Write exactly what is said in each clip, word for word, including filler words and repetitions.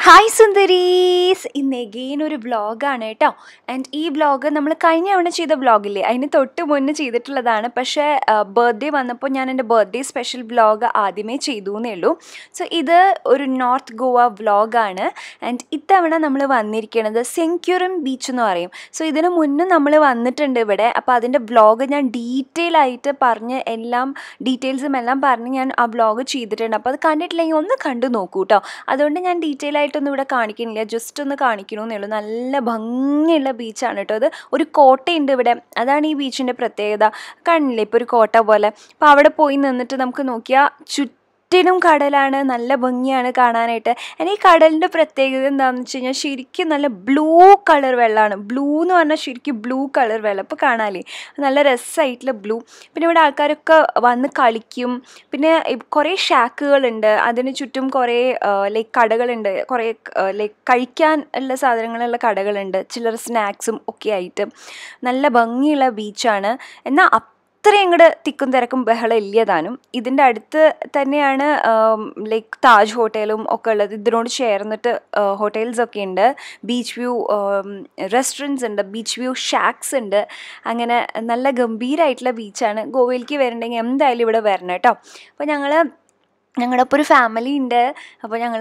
Hi സുന്ദരീസ്, ഇന്ന് again ഒരു വ്ളോഗാണ് കേട്ടോ. ആൻഡ് ഈ വ്ളോഗ് നമ്മൾ കഴിഞ്ഞ തവണ ചെയ്ത വ്ളോഗില്ലേ, അതിന് തൊട്ട് മുന്നേ ചെയ്തിട്ടുള്ളതാണ്. പക്ഷേ ബർത്ത്ഡേ വന്നപ്പോൾ ഞാൻ എൻ്റെ ബർത്ത്ഡേ സ്പെഷ്യൽ വ്ളോഗ് ആദ്യമേ ചെയ്തു എന്നേ ഉള്ളൂ. സോ ഇത് ഒരു നോർത്ത് ഗോവ വ്ളോഗാണ്. ആൻഡ് ഇത്തവണ നമ്മൾ വന്നിരിക്കുന്നത് സെങ്ക്യൂറിം ബീച്ച് എന്ന് പറയും. സോ ഇതിന് മുന്നേ നമ്മൾ വന്നിട്ടുണ്ട് ഇവിടെ. അപ്പോൾ അതിൻ്റെ വ്ളോഗ് ഞാൻ ഡീറ്റെയിൽ ആയിട്ട് പറഞ്ഞ് എല്ലാം ഡീറ്റെയിൽസും എല്ലാം പറഞ്ഞ് ഞാൻ ആ വ്ളോഗ് ചെയ്തിട്ടുണ്ട്. അപ്പോൾ അത് കണ്ടിട്ടില്ലെങ്കിൽ ഒന്ന് കണ്ടു നോക്കൂ കേട്ടോ. അതുകൊണ്ട് ഞാൻ ഡീറ്റെയിൽ ആയിട്ടൊന്നും ഇവിടെ കാണിക്കുന്നില്ല, ജസ്റ്റ് ഒന്ന് കാണിക്കണമെന്നേ ഉള്ളൂ. നല്ല ഭംഗിയുള്ള ബീച്ചാണ് കേട്ടോ. അത് ഒരു കോട്ടയുണ്ട് ഇവിടെ, അതാണ് ഈ ബീച്ചിൻ്റെ പ്രത്യേകത. കാണില്ലേ ഇപ്പോൾ ഒരു കോട്ട പോലെ. അപ്പോൾ അവിടെ പോയി നിന്നിട്ട് നമുക്ക് നോക്കിയാൽ ചുറ്റും ും കടലാണ്, നല്ല ഭംഗിയാണ് കാണാനായിട്ട്. and ഈ കടലിൻ്റെ പ്രത്യേകത എന്താണെന്ന് വെച്ച് കഴിഞ്ഞാൽ ശരിക്കും നല്ല ബ്ലൂ കളർ വെള്ളമാണ്. ബ്ലൂ എന്ന് പറഞ്ഞാൽ ശരിക്കും ബ്ലൂ കളർ വെള്ളം. ഇപ്പോൾ കാണാല്ലേ, നല്ല രസമായിട്ടുള്ള ബ്ലൂ. പിന്നെ ഇവിടെ ആൾക്കാരൊക്കെ വന്ന് കളിക്കും. പിന്നെ കുറേ ഷാക്കുകളുണ്ട്, അതിന് ചുറ്റും കുറേ ലൈക്ക് കടകളുണ്ട്, കുറേ ലൈക്ക് കഴിക്കാൻ ഉള്ള സാധനങ്ങളുള്ള കടകളുണ്ട്, ചിലർ സ്നാക്സും ഒക്കെ ആയിട്ട്. നല്ല ഭംഗിയുള്ള ബീച്ചാണ്. എന്നാൽ അത്രയും ഇങ്ങോട്ട് തിക്കും തിരക്കും ബഹളം ഇല്ലതാനും. ഇതിൻ്റെ അടുത്ത് തന്നെയാണ് ലൈക്ക് താജ് ഹോട്ടലും ഒക്കെ ഉള്ളത്. ഇതിനോട് ചേർന്നിട്ട് ഹോട്ടൽസൊക്കെ ഉണ്ട്, ബീച്ച് വ്യൂ റെസ്റ്റോറൻറ്റ്സ് ഉണ്ട്, ബീച്ച് വ്യൂ ഷാക്സ് ഉണ്ട്. അങ്ങനെ നല്ല ഗംഭീരമായിട്ടുള്ള ബീച്ചാണ്. ഗോവയിലേക്ക് വരണമെങ്കിൽ എന്തായാലും ഇവിടെ വരണം കേട്ടോ. അപ്പോൾ ഞങ്ങൾ ഞങ്ങളുടെ ഒപ്പം ഒരു ഫാമിലി ഉണ്ട്. അപ്പോൾ ഞങ്ങൾ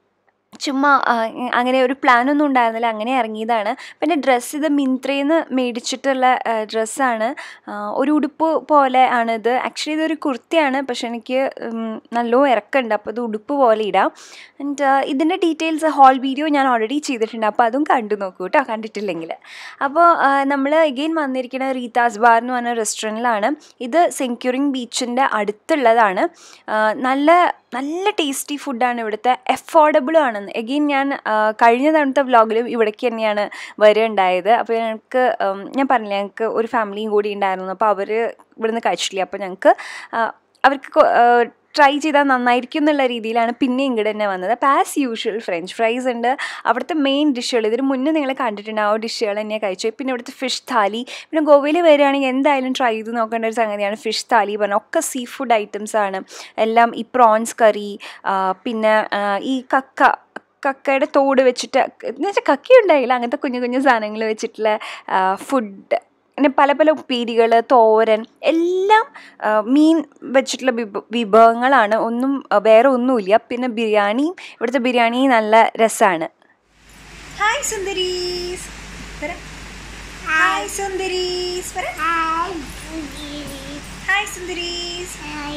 ചുമ്മാ അങ്ങനെ ഒരു പ്ലാനൊന്നും ഉണ്ടായിരുന്നില്ല, അങ്ങനെ ഇറങ്ങിയതാണ്. പിന്നെ ഡ്രസ്സ് ഇത് മിന്ത്രയിൽ നിന്ന് മേടിച്ചിട്ടുള്ള ഡ്രസ്സാണ്. ഒരു ഉടുപ്പ് പോലെ ആണിത്. ആക്ച്വലി ഇതൊരു കുർത്തിയാണ്, പക്ഷെ എനിക്ക് നല്ലോണം ഇറക്കമുണ്ട്, അപ്പോൾ ഇത് ഉടുപ്പ് പോലെ ഇടാം. ആൻഡ് ഇതിൻ്റെ ഡീറ്റെയിൽസ് ഹോൾ വീഡിയോ ഞാൻ ഓൾറെഡി ചെയ്തിട്ടുണ്ട്, അപ്പോൾ അതും കണ്ടു നോക്കൂ കേട്ടോ, കണ്ടിട്ടില്ലെങ്കിൽ. അപ്പോൾ നമ്മൾ എഗെയിൻ വന്നിരിക്കുന്നത് റീതാസ് ബാർ എന്ന് പറഞ്ഞ റെസ്റ്റോറൻറ്റിലാണ്. ഇത് സെങ്ക്യൂറിം ബീച്ചിൻ്റെ അടുത്തുള്ളതാണ്. നല്ല നല്ല ടേസ്റ്റി ഫുഡാണ് ഇവിടുത്തെ, അഫോർഡബിളും ആണെന്ന്. എഗെയിൻ ഞാൻ കഴിഞ്ഞ തവണത്തെ വ്ളോഗിലും ഇവിടേക്ക് തന്നെയാണ് വരികയുണ്ടായത്. അപ്പോൾ ഞങ്ങൾക്ക് ഞാൻ പറഞ്ഞില്ല, ഞങ്ങൾക്ക് ഒരു ഫാമിലിയും കൂടി ഉണ്ടായിരുന്നു. അപ്പോൾ അവർ ഇവിടുന്ന് കഴിച്ചിട്ടില്ല. അപ്പോൾ ഞങ്ങൾക്ക് അവർക്ക് ട്രൈ ചെയ്താൽ നന്നായിരിക്കും എന്നുള്ള രീതിയിലാണ് പിന്നെ ഇങ്ങോട്ട് തന്നെ വന്നത്. അപ്പോൾ ആസ് യൂഷ്വൽ ഫ്രഞ്ച് ഫ്രൈസ് ഉണ്ട്, അവിടുത്തെ മെയിൻ ഡിഷുകൾ. ഇതിന് മുന്നേ നിങ്ങൾ കണ്ടിട്ടുണ്ട്, ആ ഡിഷുകൾ തന്നെയാണ് കഴിച്ചു. പിന്നെ ഇവിടുത്തെ ഫിഷ് താലി. പിന്നെ ഗോവയിൽ വരികയാണെങ്കിൽ എന്തായാലും ട്രൈ ചെയ്ത് നോക്കേണ്ട ഒരു സംഗതിയാണ് ഫിഷ് താലി പറഞ്ഞാൽ. ഒക്കെ സീ ഫുഡ് ഐറ്റംസ് ആണ് എല്ലാം. ഈ പ്രോൺസ് കറി, പിന്നെ ഈ കക്ക കക്കയുടെ തോട് വെച്ചിട്ട്, എന്ന് വെച്ചാൽ കക്ക ഉണ്ടായില്ല, അങ്ങനത്തെ കുഞ്ഞു കുഞ്ഞു സാധനങ്ങൾ വെച്ചിട്ടുള്ള ഫുഡ്. പിന്നെ പല പല ഉപ്പേരികൾ, തോരൻ, എല്ലാം മീൻ വെച്ചിട്ടുള്ള വിഭ വിഭവങ്ങളാണ് ഒന്നും വേറെ ഒന്നുമില്ല. പിന്നെ ബിരിയാണിയും, ഇവിടുത്തെ ബിരിയാണി നല്ല രസമാണ്. ഹായ് സുന്ദരീസ്, ഹായ് സുന്ദരീസ്, ഹായ് സുന്ദരീസ്.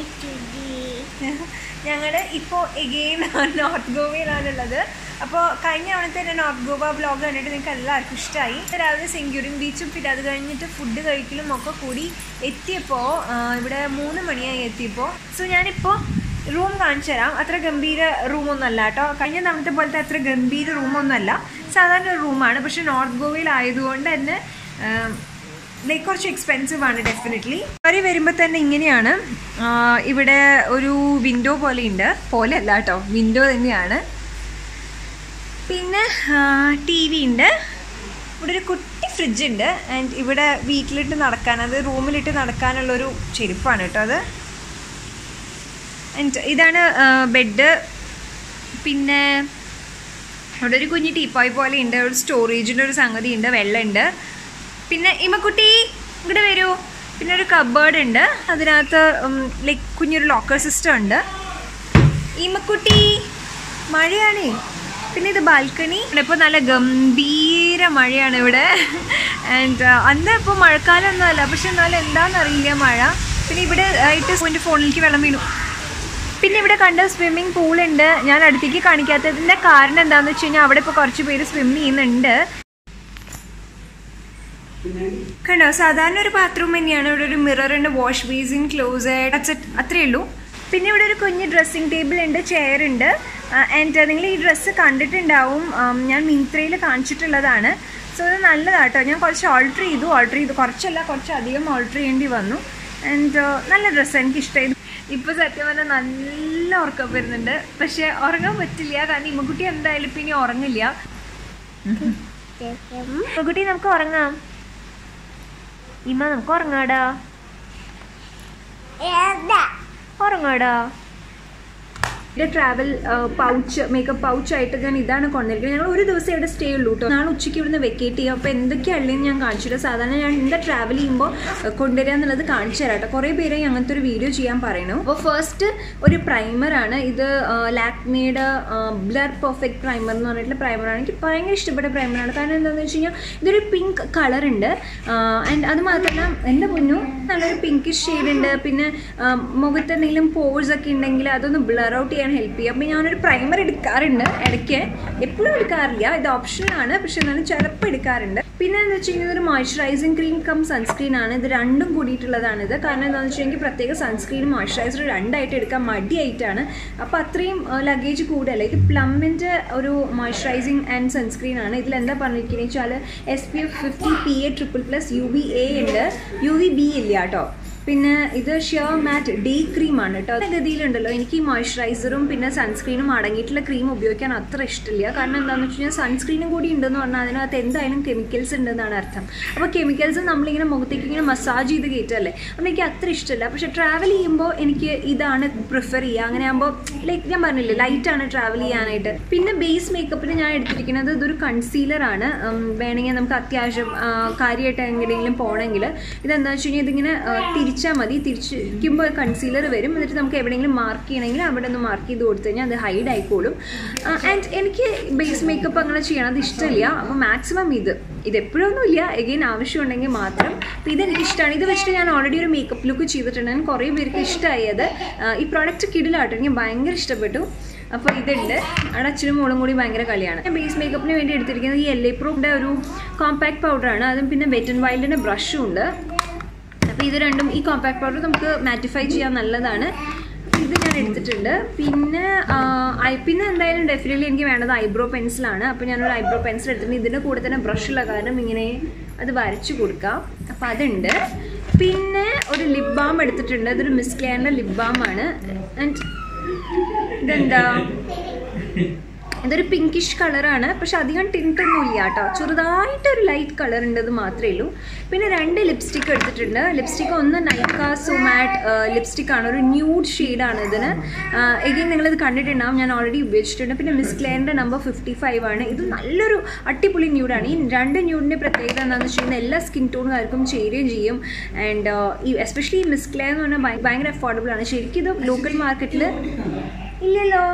ഞങ്ങൾ ഇപ്പോൾ എഗെയിൻ നോർത്ത് ഗോവയിലാണുള്ളത്. അപ്പോൾ കഴിഞ്ഞ തവണത്തെ എൻ്റെ നോർത്ത് ഗോവ വ്ളോഗ് കണ്ടിട്ട് നിങ്ങൾക്ക് എല്ലാവർക്കും ഇഷ്ടമായി. രാവിലെ സെങ്ക്യൂറിം ബീച്ചും പിന്നെ അത് കഴിഞ്ഞിട്ട് ഫുഡ് കഴിക്കലും ഒക്കെ കൂടി എത്തിയപ്പോൾ ഇവിടെ മൂന്ന് മണിയായി എത്തിയപ്പോൾ. സോ ഞാനിപ്പോൾ റൂം കാണിച്ചു തരാം. അത്ര ഗംഭീര റൂമൊന്നുമല്ല കേട്ടോ, കഴിഞ്ഞ തവണത്തെ പോലത്തെ അത്ര ഗംഭീര റൂമൊന്നുമല്ല, സാധാരണ ഒരു റൂമാണ്. പക്ഷേ നോർത്ത് ഗോവയിലായതുകൊണ്ട് തന്നെ ലൈക്ക് കുറച്ച് എക്സ്പെൻസീവ് ആണ് ഡെഫിനറ്റ്ലി. കയറി വരുമ്പോൾ തന്നെ ഇങ്ങനെയാണ്. ഇവിടെ ഒരു വിൻഡോ പോലെ ഉണ്ട്, പോലെ അല്ല കേട്ടോ, വിൻഡോ തന്നെയാണ്. പിന്നെ ടി വി ഉണ്ട്, ഇവിടെ ഒരു കുട്ടി ഫ്രിഡ്ജ് ഉണ്ട്. ആൻഡ് ഇവിടെ വീട്ടിലിട്ട് നടക്കാൻ, അത് റൂമിലിട്ട് നടക്കാനുള്ളൊരു ചെരുപ്പാണ് കേട്ടോ അത്. ആൻഡ് ഇതാണ് ബെഡ്. പിന്നെ ഇവിടെ ഒരു കുഞ്ഞ് ടീപ്പോയ് പോലെ ഉണ്ട്, ഒരു സ്റ്റോറേജിൻ്റെ ഒരു സംഗതി ഉണ്ട്, വെള്ളമുണ്ട്. പിന്നെ ഇമ്മക്കുട്ടി ഇവിടെ വരൂ. പിന്നെ ഒരു കബേർഡ് ഉണ്ട്, അതിനകത്ത് ലൈക്ക് കുഞ്ഞൊരു ലോക്കർ സിസ്റ്റം ഉണ്ട്. ഇമ്മക്കുട്ടി മഴയാണേ. പിന്നെ ഇത് ബാൽക്കണി. ഇപ്പോൾ നല്ല ഗംഭീര മഴയാണ് ഇവിടെ. ആൻഡ് അന്ന് ഇപ്പോൾ മഴക്കാലമൊന്നും അല്ല, പക്ഷെ എന്നാലും എന്താണെന്നറിയില്ല മഴ. പിന്നെ ഇവിടെ ആയിട്ട് എൻ്റെ ഫോണിലേക്ക് വെള്ളം വീണു. പിന്നെ ഇവിടെ കണ്ട സ്വിമ്മിങ് പൂളുണ്ട്. ഞാൻ അടുത്തേക്ക് കാണിക്കാത്തതിൻ്റെ കാരണം എന്താണെന്ന് വെച്ച് കഴിഞ്ഞാൽ അവിടെ ഇപ്പോൾ കുറച്ച് പേര് സ്വിം ചെയ്യുന്നുണ്ട്. കണ്ടോ, സാധാരണ ഒരു ബാത്റൂം തന്നെയാണ്. ഇവിടെ ഒരു മിററുണ്ട്, വാഷ് ബേസിൻ, ക്ലോസറ്റ്, അത്രയേ ഉള്ളൂ. പിന്നെ ഇവിടെ ഒരു കുഞ്ഞ് ഡ്രസ്സിങ് ടേബിൾ ഉണ്ട്, ചെയർ ഉണ്ട്. ആൻഡ് നിങ്ങൾ ഈ ഡ്രസ്സ് കണ്ടിട്ടുണ്ടാവും, ഞാൻ മിന്ത്രയിൽ കാണിച്ചിട്ടുള്ളതാണ്. സോ ഇത് നല്ലതാട്ടോ. ഞാൻ കുറച്ച് ഓൾട്ടർ ചെയ്തു ഓൾട്ടർ ചെയ്തു കുറച്ചല്ല, കുറച്ചധികം ഓൾട്ടർ ചെയ്യേണ്ടി വന്നു. ആൻഡ് നല്ല ഡ്രസ്സ്, എനിക്കിഷ്ടമായി. ഇപ്പോൾ സത്യം പറഞ്ഞാൽ നല്ല ഉറക്കം വരുന്നുണ്ട്, പക്ഷെ ഉറങ്ങാൻ പറ്റില്ല, കാരണം ഇമ്മക്കുട്ടി എന്തായാലും ഇപ്പം ഇനി ഉറങ്ങില്ല. ഇമ്മക്കുട്ടി നമുക്ക് ഉറങ്ങാം. ഇമ്മ നമുക്ക് ഉറങ്ങാടാ, ഉറങ്ങാടാ. എൻ്റെ ട്രാവൽ പൗച്ച് മേക്കപ്പ് പൗച്ചായിട്ട് ഞാൻ ഇതാണ് കൊണ്ടിരിക്കുന്നത്. ഞങ്ങൾ ഒരു ദിവസം ഇവിടെ സ്റ്റേ ഉള്ളൂ കേട്ടോ. നാളെ ഉച്ചയ്ക്ക് ഇവിടുന്ന് വെക്കേറ്റ് ചെയ്യാം. അപ്പോൾ എന്തൊക്കെയുള്ളതെന്ന് ഞാൻ കാണിച്ചിട്ട് സാധാരണ ഞാൻ എന്താ ട്രാവൽ ചെയ്യുമ്പോൾ കൊണ്ടുവരിക എന്നുള്ളത് കാണിച്ചു തരാം കേട്ടോ. കുറേ പേരെ അങ്ങനത്തെ ഒരു വീഡിയോ ചെയ്യാൻ പറയണു. അപ്പോൾ ഫസ്റ്റ് ഒരു പ്രൈമറാണ് ഇത്. ലാക്മിയുടെ ബ്ലർ പെർഫെക്റ്റ് പ്രൈമർ എന്ന് പറഞ്ഞിട്ടുള്ള പ്രൈമറാണ്. എനിക്ക് ഭയങ്കര ഇഷ്ടപ്പെട്ട പ്രൈമറാണ്. കാരണം എന്താണെന്ന് വെച്ച് കഴിഞ്ഞാൽ ഇതൊരു പിങ്ക് കളറുണ്ട്. ആൻഡ് അത് മാത്രമല്ല എൻ്റെ പൊന്നു നല്ലൊരു പിങ്കിഷ് ഷെയ്ഡ് ഉണ്ട്. പിന്നെ മുഖത്ത് എന്തെങ്കിലും പോഴ്സ് ഒക്കെ ഉണ്ടെങ്കിൽ അതൊന്ന് ബ്ലർ ഔട്ട് ചെയ്യാൻ ഹെൽപ്പ് ചെയ്യും. അപ്പോൾ ഞാനൊരു പ്രൈമർ എടുക്കാറുണ്ട് ഇടയ്ക്ക്, എപ്പോഴും എടുക്കാറില്ല, ഇത് ഓപ്ഷനാണ്, പക്ഷെ എന്നാലും ചിലപ്പോൾ എടുക്കാറുണ്ട്. പിന്നെ എന്താ വെച്ച് കഴിഞ്ഞാൽ ഇതൊരു മോയ്സ്ചറൈസിങ് ക്രീം കം സൺസ്ക്രീൻ ആണ്. ഇത് രണ്ടും കൂടിയിട്ടുള്ളതാണിത്. കാരണം എന്താണെന്ന് വെച്ചാൽ എനിക്ക് പ്രത്യേക സൺസ്ക്രീനും മോയ്സ്ചറൈസറും രണ്ടായിട്ട് എടുക്കാൻ മടിയായിട്ടാണ്. അപ്പോൾ അത്രയും ലഗേജ് കൂടുതലല്ല. ഇത് പ്ലമ്മിൻ്റെ ഒരു മോയ്സ്ചറൈസിങ് ആൻഡ് സൺസ്ക്രീൻ ആണ്. ഇതിൽ എന്താ പറഞ്ഞിരിക്കുന്നത് വെച്ചാൽ S P F fifty P A triple plus U V A ഉണ്ട്, യു വി ബി ഇല്ല കേട്ടോ. പിന്നെ ഇത് ഷിയർ മാറ്റ് ഡേ ക്രീമാണ് കേട്ടോ. ഗതിയിലുണ്ടല്ലോ എനിക്ക് ഈ മോയ്സ്ചറൈസറും പിന്നെ സൺസ്ക്രീനും അടങ്ങിയിട്ടുള്ള ക്രീം ഉപയോഗിക്കാൻ അത്ര ഇഷ്ടമില്ല. കാരണം എന്താണെന്ന് വെച്ച് കഴിഞ്ഞാൽ സൺസ്ക്രീനും കൂടി ഉണ്ടെന്ന് പറഞ്ഞാൽ അതിനകത്ത് എന്തായാലും കെമിക്കൽസ് ഉണ്ടെന്നാണ് അർത്ഥം. അപ്പോൾ കെമിക്കൽസ് നമ്മളിങ്ങനെ മുഖത്തേക്ക് ഇങ്ങനെ മസാജ് ചെയ്ത് കയറ്റല്ലേ, അപ്പോൾ എനിക്ക് അത്ര ഇഷ്ടമില്ല. പക്ഷേ ട്രാവൽ ചെയ്യുമ്പോൾ എനിക്ക് ഇതാണ് പ്രിഫർ ചെയ്യുക. അങ്ങനെ ആകുമ്പോൾ ലൈക്ക് ഞാൻ പറഞ്ഞില്ലേ ലൈറ്റാണ് ട്രാവൽ ചെയ്യാനായിട്ട്. പിന്നെ ബേസ് മേക്കപ്പിന് ഞാൻ എടുത്തിരിക്കുന്നത് ഇതൊരു കൺസീലറാണ്. വേണമെങ്കിൽ നമുക്ക് അത്യാവശ്യം കാര്യമായിട്ട് എങ്ങനെയെങ്കിലും പോകണമെങ്കിൽ ഇതെന്താ വെച്ച് കഴിഞ്ഞാൽ ഇതിങ്ങനെ തിരിച്ചാൽ മതി. തിരിച്ചിരിക്കുമ്പോൾ കൺസീലർ വരും. എന്നിട്ട് നമുക്ക് എവിടെയെങ്കിലും മാർക്ക് ചെയ്യണമെങ്കിൽ അവിടെ ഒന്ന് മാർക്ക് ചെയ്ത് കൊടുത്തു കഴിഞ്ഞാൽ അത് ഹൈഡ് ആയിക്കോളും. ആൻഡ് എനിക്ക് ബേസ് മേക്കപ്പ് അങ്ങനെ ചെയ്യണത് ഇഷ്ടമില്ല. അപ്പോൾ മാക്സിമം ഇത് ഇതെപ്പോഴൊന്നും ഇല്ല, എഗെയിൻ ആവശ്യമുണ്ടെങ്കിൽ മാത്രം. അപ്പോൾ ഇതെനിക്ക് ഇഷ്ടമാണ്. ഇത് വെച്ചിട്ട് ഞാൻ ഓൾറെഡി ഒരു മേക്കപ്പ് ലുക്ക് ചെയ്തിട്ടുണ്ട്. ഞാൻ കുറേ പേർക്ക് ഇഷ്ടമായത്. ഈ പ്രോഡക്റ്റ് കിടിലാട്ടോ, എനിക്ക് ഭയങ്കര ഇഷ്ടപ്പെട്ടു. അപ്പോൾ ഇതുണ്ട്. അവിടെ അച്ഛനും മോളും കൂടി ഭയങ്കര കളിയാണ്. ഞാൻ ബേസ് മേക്കപ്പിന് വേണ്ടി എടുത്തിരിക്കുന്നത് ഈ എൽ എ പ്രൂഫിൻ്റെ ഒരു കോമ്പാക്ട് പൗഡറാണ്. അതും പിന്നെ വെറ്റ് ആൻഡ് വൈൽഡിൻ്റെ ബ്രഷും ഉണ്ട്. അപ്പോൾ ഇത് രണ്ടും ഈ കോമ്പാക്ട് പൗഡർ നമുക്ക് മാറ്റിഫൈ ചെയ്യാൻ നല്ലതാണ്. ഇത് ഞാൻ എടുത്തിട്ടുണ്ട്. പിന്നെ പിന്നെ എന്തായാലും ഡെഫിനറ്റ്ലി എനിക്ക് വേണ്ടത് ഐബ്രോ പെൻസിലാണ്. അപ്പോൾ ഞാനൊരു ഐബ്രോ പെൻസിൽ എടുത്തിട്ടുണ്ട്. ഇതിൻ്റെ കൂടെ തന്നെ ബ്രഷുള്ള കാരണം ഇങ്ങനെ അത് വരച്ചു കൊടുക്കാം. അപ്പോൾ അതുണ്ട്. പിന്നെ ഒരു ലിപ് ബാം എടുത്തിട്ടുണ്ട്. ഇതൊരു മിസ് ക്ലെയറിൻ്റെ ലിപ് ബാമാണ്. ആൻഡ് ഇതെന്താ ഇതൊരു പിങ്കിഷ് കളറാണ്. പക്ഷെ അധികം ടിൻറ്റൊന്നും ഇല്ല കേട്ടോ, ചെറുതായിട്ടൊരു ലൈറ്റ് കളർ ഉണ്ട്, അത് മാത്രമേ ഉള്ളൂ. പിന്നെ രണ്ട് ലിപ്സ്റ്റിക്ക് എടുത്തിട്ടുണ്ട്. ലിപ്സ്റ്റിക്ക് ഒന്ന് നൈക്ക സുമാറ്റ് ലിപ്സ്റ്റിക്കാണ്, ഒരു ന്യൂഡ് ഷെയ്ഡാണ് ഇതിന്. എഗെയിൻ നിങ്ങളിത് കണ്ടിട്ടുണ്ടാവും, ഞാൻ ഓൾറെഡി ഉപയോഗിച്ചിട്ടുണ്ട്. പിന്നെ മിസ് ക്ലെയറിൻ്റെ നമ്പർ ഫിഫ്റ്റി ഫൈവ് ആണ്. ഇത് നല്ലൊരു അടിപൊളി ന്യൂഡാണ്. ഈ രണ്ട് ന്യൂഡിൻ്റെ പ്രത്യേകത എന്താണെന്ന് വെച്ച് കഴിഞ്ഞാൽ എല്ലാ സ്കിൻ ടോണുകാർക്കും ചേരുകയും ചെയ്യും. ആൻഡ് ഈ എസ്പെഷ്യലി ഈ മിസ് ക്ലെയർ എന്ന് പറഞ്ഞാൽ ഭയങ്കര അഫോർഡബിൾ ആണ്. ശരിക്കും ഇത് ലോക്കൽ മാർക്കറ്റിൽ ഇല്ലല്ലോ.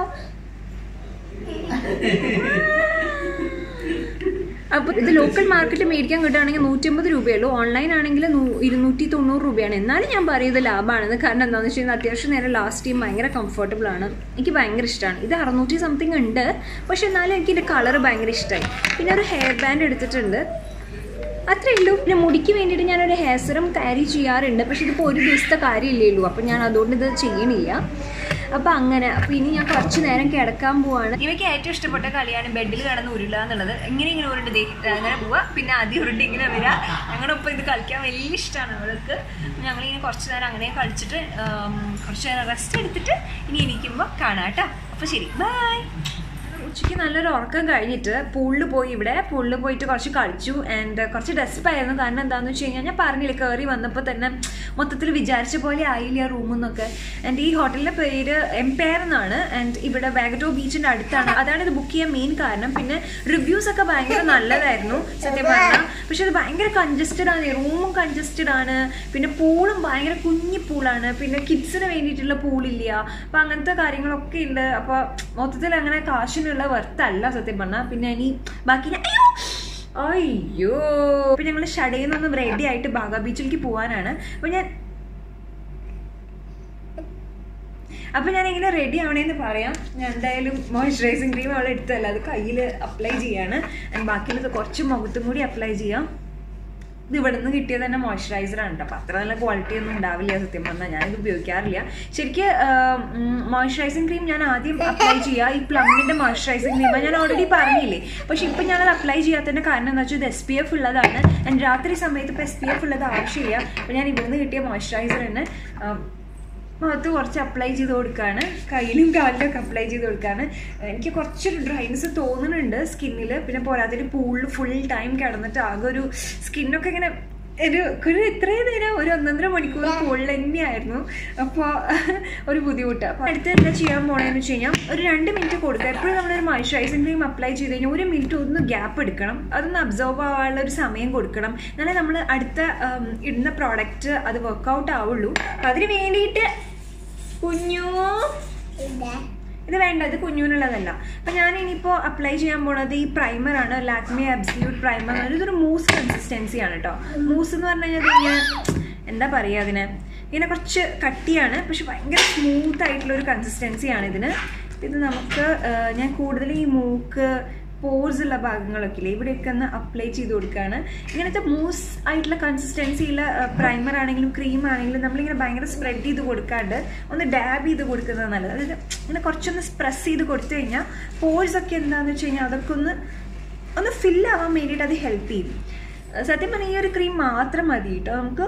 അപ്പോൾ ഇത് ലോക്കൽ മാർക്കറ്റിൽ മേടിക്കാൻ കിട്ടുകയാണെങ്കിൽ നൂറ്റമ്പത് രൂപയുള്ളൂ. ഓൺലൈൻ ആണെങ്കിൽ ഇരുന്നൂറ്റി തൊണ്ണൂറ് രൂപയാണ്. എന്നാലും ഞാൻ പറയുന്നത് ലാഭമാണെന്ന്. കാരണം എന്താണെന്ന് വെച്ച് കഴിഞ്ഞാൽ അത്യാവശ്യം നേരം ലാസ്റ്റ് ചെയ്യും, ഭയങ്കര കംഫർട്ടബിൾ ആണ്, എനിക്ക് ഭയങ്കര ഇഷ്ടമാണ്. ഇത് അറുന്നൂറ്റി സംതിങ് ഉണ്ട്, പക്ഷെ എന്നാലും എനിക്ക് ഇതിൻ്റെ കളർ ഭയങ്കര ഇഷ്ടമായി. പിന്നെ ഒരു ഹെയർ ബാൻഡ് എടുത്തിട്ടുണ്ട്, അത്രയേ ഉള്ളൂ. പിന്നെ മുടിക്ക് വേണ്ടിയിട്ട് ഞാനൊരു ഹെയർ സിറം ക്യാരി ചെയ്യാറുണ്ട്. പക്ഷെ ഇതിപ്പോൾ ഒരു ദിവസത്തെ കാര്യമില്ലേ ഉള്ളൂ, അപ്പോൾ ഞാൻ അതുകൊണ്ട് ഇത് ചെയ്യണില്ല. അപ്പോൾ അങ്ങനെ അപ്പോൾ ഇനി ഞാൻ കുറച്ച് നേരം കിടക്കാൻ പോവാണ്. ഇവയ്ക്ക് ഏറ്റവും ഇഷ്ടപ്പെട്ട കളിയാണ് ബെഡിൽ കിടന്ന് ഉരുളുക എന്നുള്ളത്. എങ്ങനെ ഇങ്ങനെ ഉരുണ്ട് അങ്ങനെ പോവുക, പിന്നെ ആദ്യം ഉരുണ്ട് ഇങ്ങനെ വരിക. ഞങ്ങളുടെ ഒപ്പം ഇത് കളിക്കാൻ വലിയ ഇഷ്ടമാണ് അവൾക്ക്. ഞങ്ങളിങ്ങനെ കുറച്ച് നേരം അങ്ങനെ കളിച്ചിട്ട് കുറച്ച് നേരം റെസ്റ്റ് എടുത്തിട്ട് ഇനി എണീക്കുമ്പോൾ കാണാം കേട്ടോ. അപ്പോൾ ശരി, ബൈ. ഉച്ചയ്ക്ക് നല്ലൊരു ഉറക്കം കഴിഞ്ഞിട്ട് പൂളിൽ പോയി. ഇവിടെ പൂളിൽ പോയിട്ട് കുറച്ച് കളിച്ചു. ആൻഡ് കുറച്ച് ഡെസ്പായിരുന്നു. കാരണം എന്താണെന്ന് വെച്ച് കഴിഞ്ഞാൽ ഞാൻ പറഞ്ഞില്ല, കയറി വന്നപ്പോൾ തന്നെ മൊത്തത്തിൽ വിചാരിച്ച പോലെ ആയില്ല റൂമെന്നൊക്കെ. ആൻഡ് ഈ ഹോട്ടലിൻ്റെ പേര് എംപയർ എന്നാണ്. ആൻഡ് ഇവിടെ വാഗറ്റോ ബീച്ചിൻ്റെ അടുത്താണ്. അതാണ് ഇത് ബുക്ക് ചെയ്യാൻ മെയിൻ കാരണം. പിന്നെ റിവ്യൂസ് ഒക്കെ ഭയങ്കര നല്ലതായിരുന്നു സത്യം പറഞ്ഞാൽ. പക്ഷെ അത് ഭയങ്കര കൺജസ്റ്റഡ് ആണ്, റൂമും കൺജസ്റ്റഡ് ആണ്. പിന്നെ പൂളും ഭയങ്കര കുഞ്ഞി പൂളാണ്. പിന്നെ കിഡ്സിന് വേണ്ടിയിട്ടുള്ള പൂളില്ല. അപ്പം അങ്ങനത്തെ കാര്യങ്ങളൊക്കെ ഉണ്ട്. അപ്പോൾ മൊത്തത്തിൽ അങ്ങനെ കാശിനുള്ള വರ್ತല്ല സത്യം പറഞ്ഞാൽ. പിന്നെ ഇനി ബാക്കി അയ്യോ ഇപ്പം ഞങ്ങൾ ഷടയിൽ നിന്നൊന്ന് റെഡി ആയിട്ട് ബാഗ ബീച്ചിലേക്ക് പോകാനാണ്. അപ്പം ഞാൻ അപ്പം ഞാൻ ഇങ്ങനെ റെഡി ആവണേന്ന് പറയാം. ഞാൻ എന്തായാലും മോയ്സ്ചറൈസിങ് ക്രീം അവളെ എടുത്തല്ല, അത് കയ്യിൽ അപ്ലൈ ചെയ്യാണ്. ആൻഡ് ബാക്കിയുള്ളത് കുറച്ച് മുഖത്തും കൂടി അപ്ലൈ ചെയ്യാം. ഇത് ഇവിടെ നിന്ന് കിട്ടിയത് തന്നെ മോയ്സ്ചറൈസറാണ് കേട്ടോ. അപ്പോൾ അത്ര നല്ല ക്വാളിറ്റി ഒന്നും ഉണ്ടാവില്ല സത്യം പറഞ്ഞാൽ. ഞാനിത് ഉപയോഗിക്കാറില്ല ശരിക്ക്. മോയ്സ്ചറൈസിങ് ക്രീം ഞാൻ ആദ്യം അപ്ലൈ ചെയ്യുക ഈ പ്ലമ്മിൻ്റെ മോയ്സ്ചറൈസിങ് ക്രീം ഞാൻ ഓൾറെഡി പറഞ്ഞില്ലേ. പക്ഷെ ഇപ്പം ഞാനത് അപ്ലൈ ചെയ്യാത്തതിൻ്റെ കാരണം എന്താ വെച്ചാൽ ഇത് എസ് പി എഫ് ഉള്ളതാണ്. ആൻഡ് രാത്രി സമയത്ത് ഇപ്പോൾ എസ് പി എഫ് ഉള്ളത് ആവശ്യമില്ല. അപ്പോൾ ഞാൻ ഇവിടെ നിന്ന് കിട്ടിയ മോയ്സ്ചറൈസർ തന്നെ മുഖത്ത് കുറച്ച് അപ്ലൈ ചെയ്ത് കൊടുക്കുകയാണ്, കയ്യിലും കാലിലൊക്കെ അപ്ലൈ ചെയ്ത് കൊടുക്കുകയാണ്. എനിക്ക് കുറച്ചൊരു ഡ്രൈനെസ് തോന്നുന്നുണ്ട് സ്കിന്നിൽ. പിന്നെ പോരാത്തൊരു പൂളിൽ ഫുൾ ടൈം കിടന്നിട്ട് ആകെ ഒരു സ്കിന്നൊക്കെ ഇങ്ങനെ ഒരു ഒരു ഇത്രയും നേരം ഒരു ഒന്നൊന്നര മണിക്കൂർ മുകളിൽ തന്നെയായിരുന്നു. അപ്പോൾ ഒരു ബുദ്ധിമുട്ട്. അപ്പോൾ അടുത്ത് എന്താ ചെയ്യാൻ പോകണമെന്ന് വെച്ച് കഴിഞ്ഞാൽ ഒരു രണ്ട് മിനിറ്റ് കൊടുക്കുക. എപ്പോഴും നമ്മളൊരു മോയ്സ്ചറൈസിങ് ക്രീം അപ്ലൈ ചെയ്ത് കഴിഞ്ഞാൽ ഒരു മിനിറ്റ് ഒന്ന് ഗ്യാപ്പ് എടുക്കണം, അതൊന്ന് അബ്സോർവ് ആവാനുള്ള ഒരു സമയം കൊടുക്കണം. എന്നാലേ നമ്മൾ അടുത്ത ഇടുന്ന പ്രോഡക്റ്റ് അത് വർക്കൗട്ട് ആവുള്ളൂ. അപ്പം അതിന് വേണ്ടിയിട്ട് കുഞ്ഞു ഇത് വേണ്ട, ഇത് കുഞ്ഞുവിനുള്ളതല്ല. അപ്പം ഞാൻ ഇനിയിപ്പോൾ അപ്ലൈ ചെയ്യാൻ പോണത് ഈ പ്രൈമറാണ്, ലാക്മി അബ്സല്യൂട്ട് പ്രൈമർ. ഇതൊരു മൂസ് കൺസിസ്റ്റൻസിയാണ് കേട്ടോ. മൂസ് എന്ന് പറഞ്ഞു കഴിഞ്ഞാൽ ഇങ്ങനെ എന്താ പറയുക, അതിന് ഇങ്ങനെ കുറച്ച് കട്ടിയാണ്, പക്ഷെ ഭയങ്കര സ്മൂത്ത് ആയിട്ടുള്ളൊരു കൺസിസ്റ്റൻസിയാണ് ഇതിന്. ഇത് നമുക്ക് ഞാൻ കൂടുതൽ ഈ മൂക്ക് പോർസ് ഉള്ള ഭാഗങ്ങളൊക്കെ ഇല്ലേ, ഇവിടെയൊക്കെ ഒന്ന് അപ്ലൈ ചെയ്ത് കൊടുക്കുകയാണ്. ഇങ്ങനത്തെ മൂസ് ആയിട്ടുള്ള കൺസിസ്റ്റൻസിയുള്ള പ്രൈമർ ആണെങ്കിലും ക്രീം ആണെങ്കിലും നമ്മളിങ്ങനെ ഭയങ്കര സ്പ്രെഡ് ചെയ്ത് കൊടുക്കാണ്ട് ഒന്ന് ഡാബ് ചെയ്ത് കൊടുക്കുന്നത് നല്ലത്. അതായത് ഇങ്ങനെ കുറച്ചൊന്ന് പ്രസ് ചെയ്ത് കൊടുത്തു കഴിഞ്ഞാൽ പോർസ് ഒക്കെ എന്താണെന്ന് വെച്ച് കഴിഞ്ഞാൽ അതൊക്കെ ഒന്ന് ഒന്ന് ഫില്ലാവാൻ വേണ്ടിയിട്ട് അത് ഹെൽപ്പ് ചെയ്യും. സത്യം പറഞ്ഞാൽ ഈ ഒരു ക്രീം മാത്രം മതി കേട്ടോ നമുക്ക്.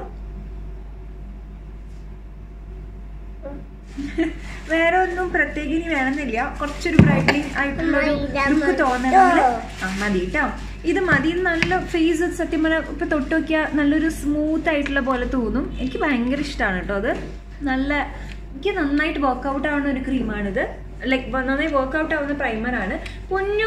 വേറെ ഒന്നും പ്രത്യേകം ഇനി വേണമെന്നില്ല, കുറച്ചൊരു ബ്രൈറ്റ്നിങ് ആയിട്ടുള്ളൊരു ലുക്ക് തോന്നണമെങ്കിൽ ആ മതി കേട്ടോ. ഇത് മതി. നല്ല ഫേസ് സത്യം പറഞ്ഞാൽ ഇപ്പം തൊട്ട് നോക്കിയാൽ നല്ലൊരു സ്മൂത്ത് ആയിട്ടുള്ള പോലെ തോന്നും. എനിക്ക് ഭയങ്കര ഇഷ്ടമാണ് കേട്ടോ അത്. നല്ല എനിക്ക് നന്നായിട്ട് വർക്കൗട്ട് ആവുന്ന ഒരു ക്രീമാണിത്. ലൈക്ക് നന്നായി വർക്കൗട്ട് ആവുന്ന പ്രൈമറാണ്. പൊന്നു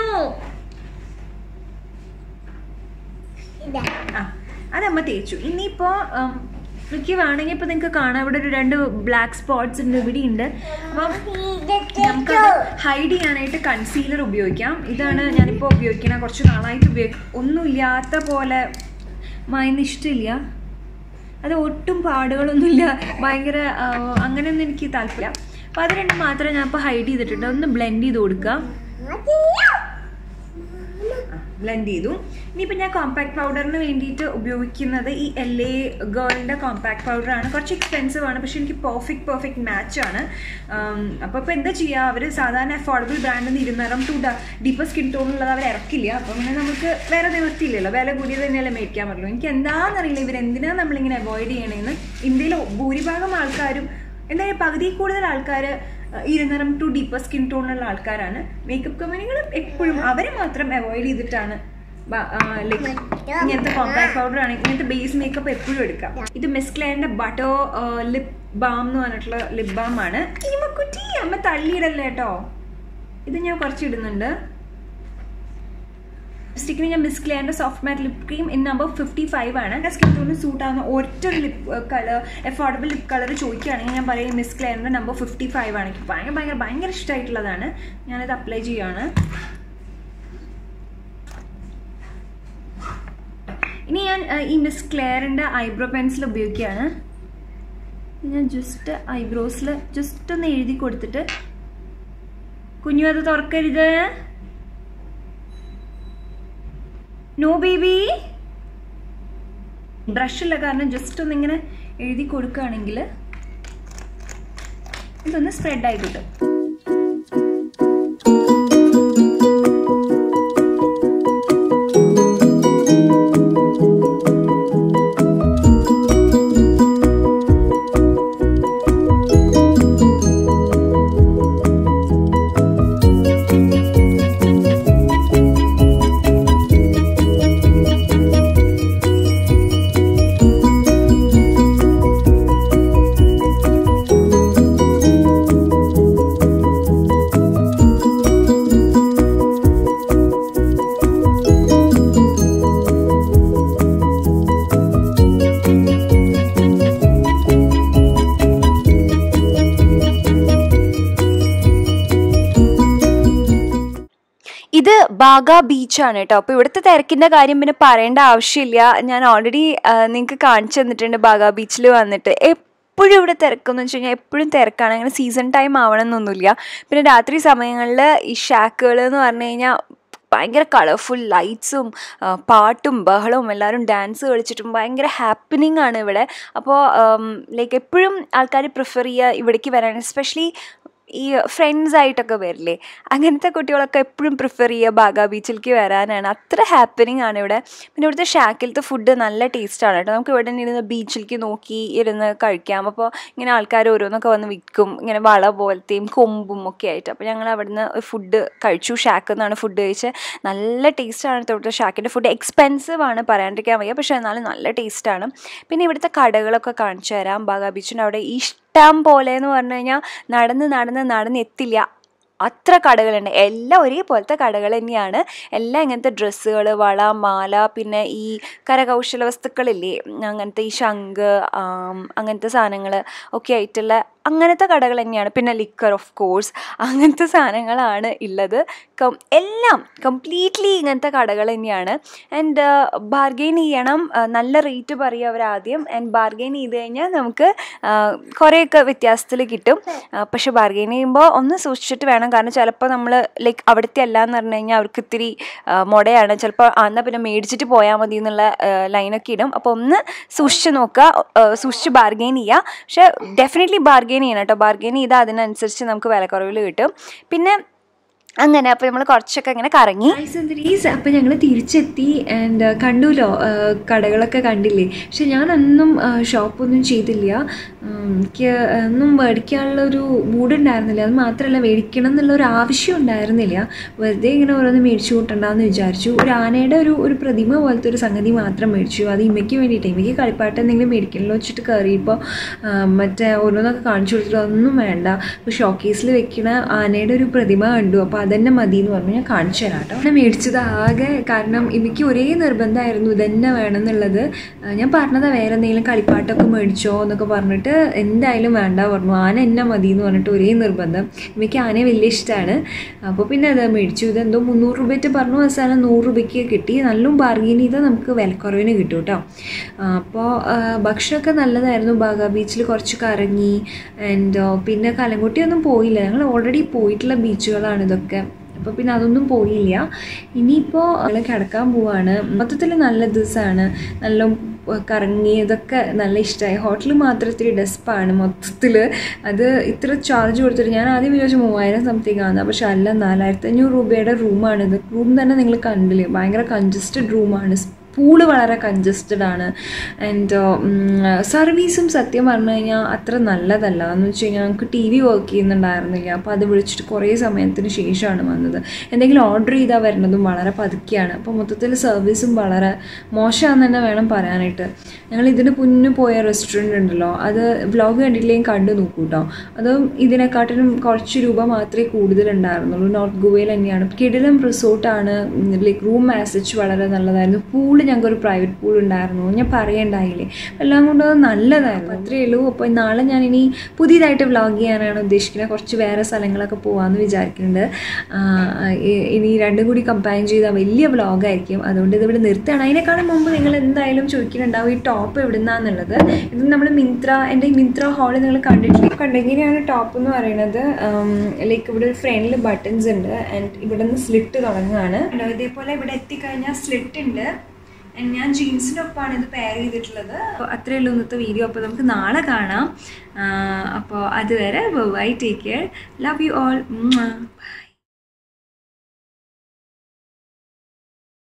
ആ അതമ്മ തേച്ചു. ഇനിയിപ്പോൾ എനിക്ക് വേണമെങ്കിൽ ഇപ്പം നിങ്ങൾക്ക് കാണാം, ഇവിടെ ഒരു രണ്ട് ബ്ലാക്ക് സ്പോട്ട്സ് ഉണ്ട്, ഇവിടെ ഉണ്ട്. അപ്പം നമുക്ക് ഹൈഡ് ചെയ്യാനായിട്ട് കൺസീലർ ഉപയോഗിക്കാം. ഇതാണ് ഞാനിപ്പോൾ ഉപയോഗിക്കണം, കുറച്ച് നാളായിട്ട് ഉപയോഗിക്കും. ഒന്നുമില്ലാത്ത പോലെ മായുന്ന ഇഷ്ടമില്ല, അത് ഒട്ടും പാടുകളൊന്നുമില്ല, ഭയങ്കര അങ്ങനെയൊന്നും എനിക്ക് താല്പര്യം. അപ്പം അത് രണ്ടും മാത്രമേ ഞാൻ ഇപ്പോൾ ഹൈഡ് ചെയ്തിട്ടുണ്ട്. ഒന്ന് ബ്ലെൻഡ് ചെയ്ത് കൊടുക്കാം. ബ്ലെൻഡ് ചെയ്തു. ഇനിയിപ്പോൾ ഞാൻ കോമ്പാക്ട് പൗഡറിന് വേണ്ടിയിട്ട് ഉപയോഗിക്കുന്നത് ഈ എൽ എ ഗേളിൻ്റെ കോമ്പാക്ട് പൗഡറാണ്. കുറച്ച് എക്സ്പെൻസീവ് ആണ്, പക്ഷേ എനിക്ക് പെർഫെക്റ്റ് പെർഫെക്റ്റ് മാച്ചാണ്. അപ്പോൾ ഇപ്പോൾ എന്താ ചെയ്യുക, അവർ സാധാരണ അഫോർഡബിൾ ബ്രാൻഡിൽ നിന്ന് ഇരുന്നേരം ടു ഡീപ്പർ സ്കിൻ ടോണുള്ളത് അവർ ഇറക്കില്ല. അപ്പോൾ അങ്ങനെ നമുക്ക് വേറെ നിവർത്തിയില്ലല്ലോ, വില കൂടിയത് തന്നെയല്ലേ മേടിക്കാൻ പറ്റുള്ളൂ. എനിക്ക് എന്താണെന്നറിയില്ല ഇവരെന്തിനാണ് നമ്മളിങ്ങനെ അവോയ്ഡ് ചെയ്യണമെന്ന്. ഇന്ത്യയിൽ ഭൂരിഭാഗം ആൾക്കാരും എന്തായാലും പകുതി കൂടുതൽ ആൾക്കാർ ഇരുന്നരം ടു ഡീപ്പർ സ്കിൻ ടോണുള്ള ആൾക്കാരാണ്. മേക്കപ്പ് കമ്പനികൾ എപ്പോഴും അവരെ മാത്രം അവോയ്ഡ് ചെയ്തിട്ടാണ് ലൈക്ക് ഇങ്ങനത്തെ കോമ്പാക്ട് പൗഡർ ആണ്, ഇങ്ങനത്തെ ബേസ് മേക്കപ്പ് എപ്പോഴും എടുക്കാം. ഇത് മിസ് ക്ലെയറിന്റെ ബട്ടോ ലിപ് ബാം എന്ന് പറഞ്ഞിട്ടുള്ള ലിപ് ബാം ആണ്. കുട്ടി അമ്മ തള്ളിയിടല്ലേ കേട്ടോ. ഇത് ഞാൻ കുറച്ച് ഇടുന്നുണ്ട്. ലിപ്സ്റ്റിക്കിന് ഞാൻ മിസ് ക്ലെയറിന്റെ soft matte lip cream in number fifty five ആണ്. സ്കിൻ ടോണിന് സൂട്ട് ആവുന്ന ഒറ്റ lip colour affordable lip colour ചോദിക്കുകയാണെങ്കിൽ ഞാൻ പറയും മിസ് ക്ലെയറിന്റെ നമ്പർ ഫിഫ്റ്റി ഫൈവ് ആണ്. എനിക്ക് ഭയങ്കര ഭയങ്കര ഭയങ്കര ഇഷ്ടമായിട്ടുള്ളതാണ്. ഞാനത് അപ്ലൈ ചെയ്യുകയാണ്. ഇനി ഞാൻ ഈ മിസ് ക്ലെയറിന്റെ ഐബ്രോ പെൻസിൽ ഉപയോഗിക്കുകയാണ്. ഞാൻ ജസ്റ്റ് ഐബ്രോസിൽ ജസ്റ്റ് ഒന്ന് എഴുതി കൊടുത്തിട്ട്, കുഞ്ഞു അത് തുറക്കരുത്, നോ ബേബി. ബ്രഷുള്ള കാരണം ജസ്റ്റ് ഒന്നിങ്ങനെ എഴുതി കൊടുക്കുകയാണെങ്കിൽ ഇതൊന്ന് സ്പ്രെഡായി കിട്ടും. ഇത് ബാഗ ബീച്ചാണ് കേട്ടോ. അപ്പോൾ ഇവിടുത്തെ തിരക്കിൻ്റെ കാര്യം പിന്നെ പറയേണ്ട ആവശ്യമില്ല. ഞാൻ ഓൾറെഡി നിങ്ങൾക്ക് കാണിച്ചു തന്നിട്ടുണ്ട് ബാഗ ബീച്ചിൽ വന്നിട്ട്. എപ്പോഴും ഇവിടെ തിരക്കെന്ന് വെച്ച് കഴിഞ്ഞാൽ എപ്പോഴും തിരക്കാണ്. അങ്ങനെ സീസൺ ടൈം ആവണമെന്നൊന്നുമില്ല. പിന്നെ രാത്രി സമയങ്ങളിൽ ഈ ഷാക്കുകൾ എന്ന് പറഞ്ഞു കഴിഞ്ഞാൽ ഭയങ്കര കളർഫുൾ ലൈറ്റ്സും പാട്ടും ബഹളവും എല്ലാവരും ഡാൻസ് കളിച്ചിട്ടും ഭയങ്കര ഹാപ്പനിങ് ആണ് ഇവിടെ. അപ്പോൾ ലൈക്ക് എപ്പോഴും ആൾക്കാർ പ്രിഫർ ചെയ്യുക ഇവിടേക്ക് വരാൻ. എസ്പെഷ്യലി ഈ ഫ്രണ്ട്സായിട്ടൊക്കെ വരില്ലേ, അങ്ങനത്തെ കുട്ടികളൊക്കെ എപ്പോഴും പ്രിഫർ ചെയ്യുക ബാഗ ബീച്ചിലേക്ക് വരാനാണ്. അത്ര ഹാപ്പനിങ് ആണ് ഇവിടെ. പിന്നെ ഇവിടുത്തെ ഷാക്കിലത്തെ ഫുഡ് നല്ല ടേസ്റ്റാണ് കേട്ടോ. നമുക്ക് ഇവിടെ ഇരുന്ന് ബീച്ചിലേക്ക് നോക്കി ഇരുന്ന് കഴിക്കാം. അപ്പോൾ ഇങ്ങനെ ആൾക്കാർ ഓരോന്നൊക്കെ വന്ന് വിൽക്കും, ഇങ്ങനെ വള പോലത്തെയും കൊമ്പും ഒക്കെ ആയിട്ട്. അപ്പോൾ ഞങ്ങൾ അവിടുന്ന് ഫുഡ് കഴിച്ചു, ഷാക്കിൽ നിന്നാണ് ഫുഡ് കഴിച്ച്. നല്ല ടേസ്റ്റാണ് ഇവിടുത്തെ ഷാക്കിൻ്റെ ഫുഡ്. എക്സ്പെൻസീവ് ആണ്, പറയാണ്ടിരിക്കാൻ വയ്യ, പക്ഷേ എന്നാലും നല്ല ടേസ്റ്റാണ്. പിന്നെ ഇവിടുത്തെ കടകളൊക്കെ കാണിച്ചു തരാം. ബാഗ ബീച്ചിൻ്റെ അവിടെ ഇഷ്ടം പോലെ എന്ന് പറഞ്ഞു കഴിഞ്ഞാൽ നടന്ന് നടന്ന് നടന്ന് എത്തില്ല, അത്ര കടകളുണ്ട്. എല്ലാം ഒരേപോലത്തെ കടകൾ തന്നെയാണ്. എല്ലാം ഇങ്ങനത്തെ ഡ്രസ്സുകൾ, വള, മാല, പിന്നെ ഈ കരകൗശല വസ്തുക്കളില്ലേ, അങ്ങനത്തെ ഈ ശംഖ് അങ്ങനത്തെ സാധനങ്ങൾ ഒക്കെ ആയിട്ടുള്ള അങ്ങനത്തെ കടകൾ തന്നെയാണ്. പിന്നെ ലിക്കർ ഓഫ് കോഴ്സ്, അങ്ങനത്തെ സാധനങ്ങളാണ് ഉള്ളത്. കം എല്ലാം കംപ്ലീറ്റ്ലി ഇങ്ങനത്തെ കടകൾ തന്നെയാണ്. ആൻഡ് ബാർഗെയിൻ ചെയ്യണം, നല്ല റേറ്റ് പറയും അവർ ആദ്യം. ആൻഡ് ബാർഗെയിൻ ചെയ്ത് കഴിഞ്ഞാൽ നമുക്ക് കുറേയൊക്കെ വ്യത്യാസത്തിൽ കിട്ടും. പക്ഷെ ബാർഗെയിൻ ചെയ്യുമ്പോൾ ഒന്ന് സൂക്ഷിച്ചിട്ട് വേണം, കാരണം ചിലപ്പോൾ നമ്മൾ ലൈക്ക് അവിടുത്തെ അല്ല എന്ന് പറഞ്ഞു കഴിഞ്ഞാൽ അവർക്ക് ഇത്തിരി മുടയാണ്. ചിലപ്പോൾ എന്നാൽ പിന്നെ മേടിച്ചിട്ട് പോയാൽ മതി എന്നുള്ള ലൈനൊക്കെ ഇടും. അപ്പോൾ ഒന്ന് സൂക്ഷിച്ച് നോക്കുക, സൂക്ഷിച്ച് ബാർഗെയിൻ ചെയ്യുക. പക്ഷേ ഡെഫിനറ്റ്ലി ബാർഗെയിൻ ചെയ്യണം കേട്ടോ. ബാർഗെയിൻ ചെയ്താൽ അതിനനുസരിച്ച് നമുക്ക് വിലക്കുറവിൽ കിട്ടും. പിന്നെ അങ്ങനെ അപ്പോൾ നമ്മൾ കുറച്ചൊക്കെ ഇങ്ങനെ കറങ്ങി. അപ്പോൾ ഞങ്ങൾ തിരിച്ചെത്തി. ആൻഡ് കണ്ടുല്ലോ, കടകളൊക്കെ കണ്ടില്ലേ. പക്ഷെ ഞാനൊന്നും ഷോപ്പൊന്നും ചെയ്തില്ല. എനിക്ക് ഒന്നും മേടിക്കാനുള്ളൊരു മൂഡുണ്ടായിരുന്നില്ല. അത് മാത്രമല്ല മേടിക്കണം എന്നുള്ളൊരു ആവശ്യം ഉണ്ടായിരുന്നില്ല. വെറുതെ ഇങ്ങനെ ഓരോന്ന് മേടിച്ചു കൂട്ടണ്ടെന്ന് വിചാരിച്ചു. ഒരു ആനയുടെ ഒരു ഒരു പ്രതിമ പോലത്തെ ഒരു സംഗതി മാത്രം മേടിച്ചു. അത് ഇമ്മയ്ക്ക് വേണ്ടിയിട്ട്, ഇമ്മയ്ക്ക് കളിപ്പാട്ടം എന്തെങ്കിലും മേടിക്കണമല്ലോ വെച്ചിട്ട് കയറിയപ്പോൾ മറ്റേ ഓരോന്നൊക്കെ കാണിച്ചു കൊടുത്തിട്ട് അതൊന്നും വേണ്ട, ഇപ്പോൾ ഷോക്കേസിൽ വെക്കണ ആനയുടെ ഒരു പ്രതിമ കണ്ടു, അപ്പോൾ അതന്നെ മതി എന്ന് പറഞ്ഞു. ഞാൻ കാണിച്ചു തരാം കേട്ടോ. ഞാൻ മേടിച്ചത് ആകെ, കാരണം എനിക്ക് ഒരേ നിർബന്ധമായിരുന്നു ഇതന്നെ വേണം എന്നുള്ളത്. ഞാൻ പറഞ്ഞതാ വേറെ എന്തെങ്കിലും കളിപ്പാട്ടമൊക്കെ മേടിച്ചോ എന്നൊക്കെ പറഞ്ഞിട്ട്, എന്തായാലും വേണ്ട പറഞ്ഞു. ആന എന്നെ മതി എന്ന് പറഞ്ഞിട്ട് ഒരേ നിർബന്ധം. എനിക്ക് ആനയെ വലിയ ഇഷ്ടമാണ്. അപ്പോൾ പിന്നെ അത് മേടിച്ചു. ഇതെന്തോ മുന്നൂറ് രൂപയ്ക്ക് പറഞ്ഞു, അവസാനം നൂറ് രൂപയ്ക്ക് കിട്ടി. നല്ലും ബാർഗെയിൻ ചെയ്താൽ നമുക്ക് വിലക്കുറവിന് കിട്ടും കേട്ടോ. അപ്പോൾ ഭക്ഷണമൊക്കെ നല്ലതായിരുന്നു. ബാഗ ബീച്ചിൽ കുറച്ച് കറങ്ങി. ആൻഡ് പിന്നെ കലങ്കുട്ടിയൊന്നും പോയില്ല, ഞങ്ങൾ ഓൾറെഡി പോയിട്ടുള്ള ബീച്ചുകളാണ് ഇതൊക്കെ. അപ്പോൾ പിന്നെ അതൊന്നും പോയില്ല. ഇനിയിപ്പോൾ ഞങ്ങൾ കിടക്കാൻ പോവാണ്. മൊത്തത്തിൽ നല്ല ദിവസമാണ്, നല്ല കറങ്ങി, ഇതൊക്കെ നല്ല ഇഷ്ടമായി. ഹോട്ടൽ മാത്രം ഇത്തിരി ഡെസ്പാണ് മൊത്തത്തിൽ. അത് ഇത്ര ചാർജ് കൊടുത്തിട്ട് ഞാൻ ആദ്യം വിചാരിച്ചു മൂവായിരം സംതിങ് ആണ്, പക്ഷെ അല്ല, നാലായിരത്തി അഞ്ഞൂറ് രൂപയുടെ റൂമാണിത്. റൂം തന്നെ നിങ്ങൾ കണ്ടില്ലേ, ഭയങ്കര കൺജസ്റ്റഡ് റൂമാണ്. പൂള് വളരെ കൺജസ്റ്റഡ് ആണ്. ആൻഡ് സർവീസും സത്യം പറഞ്ഞു കഴിഞ്ഞാൽ അത്ര നല്ലതല്ല. എന്ന് വെച്ച് കഴിഞ്ഞാൽ നമുക്ക് ടി വി വർക്ക് ചെയ്യുന്നുണ്ടായിരുന്നില്ല. അപ്പോൾ അത് വിളിച്ചിട്ട് കുറേ സമയത്തിന് ശേഷമാണ് വന്നത്. എന്തെങ്കിലും ഓർഡർ ചെയ്താൽ വരുന്നതും വളരെ പതുക്കെയാണ്. അപ്പോൾ മൊത്തത്തിൽ സർവീസും വളരെ മോശമാണെന്ന് തന്നെ വേണം പറയാനായിട്ട്. ഞങ്ങൾ ഇതിന് മുന്നേ പോയ റെസ്റ്റോറൻറ്റ് ഉണ്ടല്ലോ, അത് വ്ലോഗ് കണ്ടിട്ടില്ലെങ്കിൽ കണ്ടു നോക്കൂ കേട്ടോ. അതും ഇതിനെക്കാട്ടിലും കുറച്ച് രൂപ മാത്രമേ കൂടുതലുണ്ടായിരുന്നുള്ളൂ. നോർത്ത് ഗോവയിൽ തന്നെയാണ്. കിടിലം റിസോർട്ടാണ്. ലൈക്ക് റൂം ആസച്ച് വളരെ നല്ലതായിരുന്നു. പൂള് ഞങ്ങൾക്കൊരു പ്രൈവറ്റ് പൂൾ ഉണ്ടായിരുന്നു, ഞാൻ പറയണ്ടായില്ലേ. എല്ലാം കൊണ്ട് നല്ലതായിരുന്നു. അത്രയേ ഉള്ളൂ. അപ്പോൾ നാളെ ഞാനിനി പുതിയതായിട്ട് വ്ളോഗ് ചെയ്യാനാണ് ഉദ്ദേശിക്കുന്നത്. കുറച്ച് വേറെ സ്ഥലങ്ങളൊക്കെ പോകാമെന്ന് വിചാരിക്കുന്നുണ്ട്. ഇനി രണ്ടും കൂടി കമ്പൈൻ ചെയ്താൽ വലിയ വ്ളോഗായിരിക്കും. അതുകൊണ്ട് ഇതിവിടെ നിർത്തുകയാണ്. അതിനേക്കാളും മുമ്പ് നിങ്ങൾ എന്തായാലും ചോദിക്കുന്നുണ്ടാവും ഈ ടോപ്പ് എവിടെ നിന്നാന്നുള്ളത്. ഇത് നമ്മൾ മിന്ത്ര, എൻ്റെ ഈ മിന്ത്ര ഹാള് നിങ്ങൾ കണ്ടിട്ടില്ല. കണ്ടെങ്കിലാണ് ടോപ്പ് എന്ന് പറയുന്നത്. ലൈക്ക് ഇവിടെ ഒരു ഫ്രണ്ടിൽ ബട്ടൺസ് ഉണ്ട്. ആൻഡ് ഇവിടെ നിന്ന് സ്ലിറ്റ് തുടങ്ങുകയാണ്. ഇതേപോലെ ഇവിടെ എത്തിക്കഴിഞ്ഞാൽ സ്ലിറ്റ് ഉണ്ട്. ഞാൻ ജീൻസിനൊപ്പമാണ് ഇത് പെയർ ചെയ്തിട്ടുള്ളത്. അപ്പോൾ അത്രയേ ഉള്ളൂ ഇന്നത്തെ വീഡിയോ. അപ്പോൾ നമുക്ക് നാളെ കാണാം. അപ്പോൾ അതുവരെ bye, take care, love you all, by.